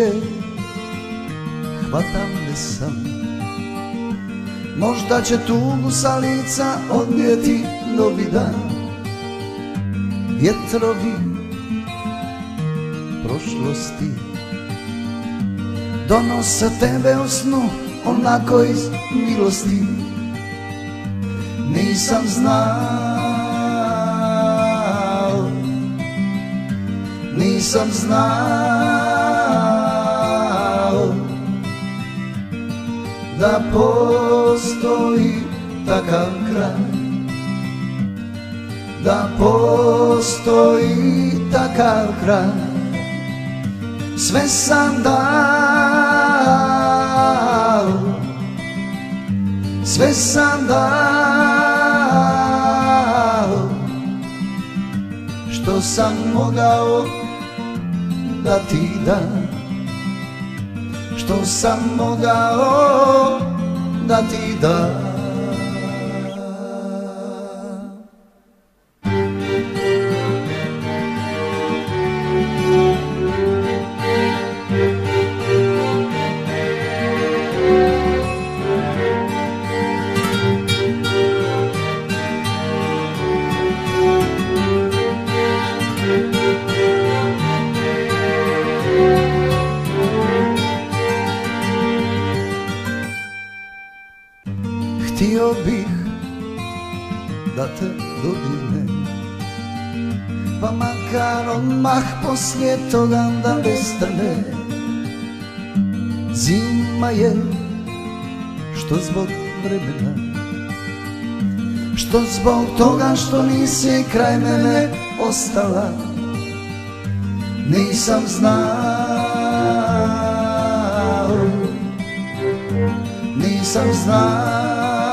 kuće, hvata me sam. Možda će tugu sa lica odnijeti novi dan. Vjetrovi prošlosti donose tebe u snu, onako iz milosti. Nisam znao, nisam znao da postoji takav kraj, da postoji takav kraj. Sve sam dao, sve sam dao, što sam mogao da ti dam, što sam mogao da ti dam. Htio bih da te dodirnem, pa makar odmah poslije toga da nestane. Zima je, što zbog vremena, što zbog toga što nisi kraj mene ostala. Nisam znao, nisam znao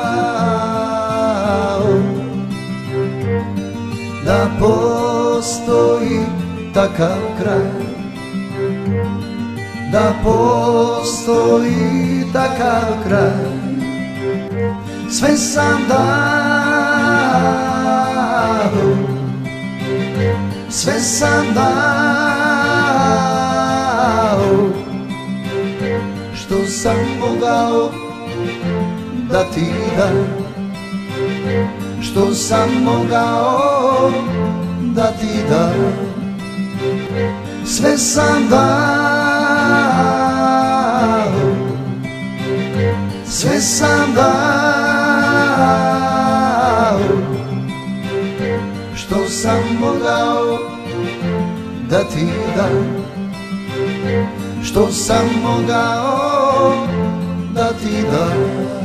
da postoji takav kraj, da postoji takav kraj. Sve sam dao, sve sam dao, što sam mogao da ti dam, što sam mogao da ti dam. Sve sam dao, sve sam dao, što sam mogao da ti dam, što sam mogao da ti dam.